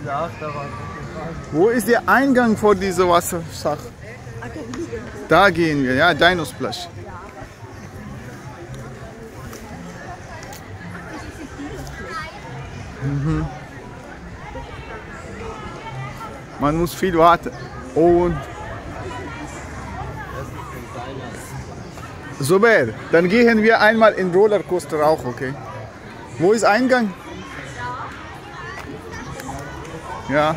Wo ist der Eingang vor dieser Wassersache? Da gehen wir, ja, Dino Splash. Mhm. Man muss viel warten. Und super, dann gehen wir einmal in Rollercoaster auch, okay? Wo ist Eingang? Ja.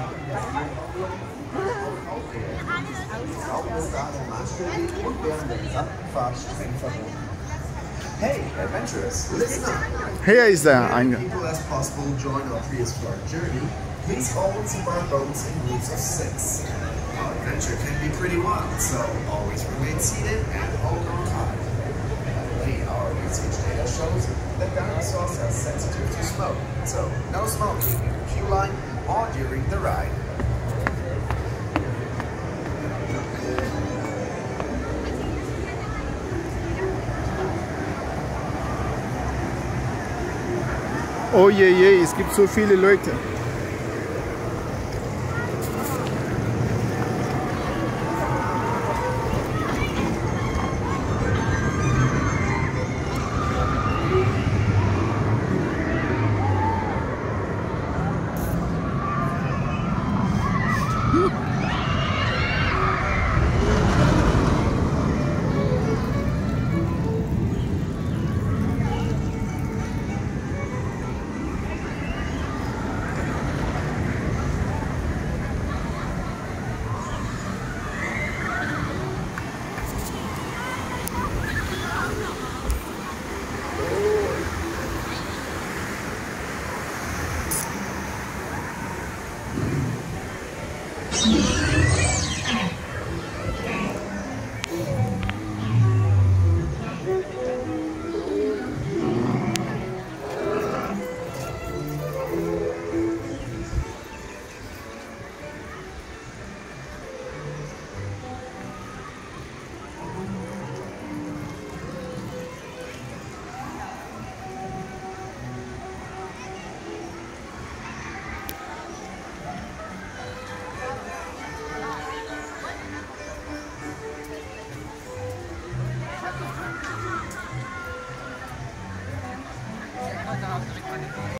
Hey, adventurers, listen up. Hier ist der Eingang. People as possible join our prehistoric journey. Please always embark boats in groups of 6. Our adventure can be pretty wild, so always remain seated and hold on tight. By our research data shows that dinosaurs are sensitive to smoke, so no smoking in the queue line or during the ride. Oh je, es gibt so viele Leute.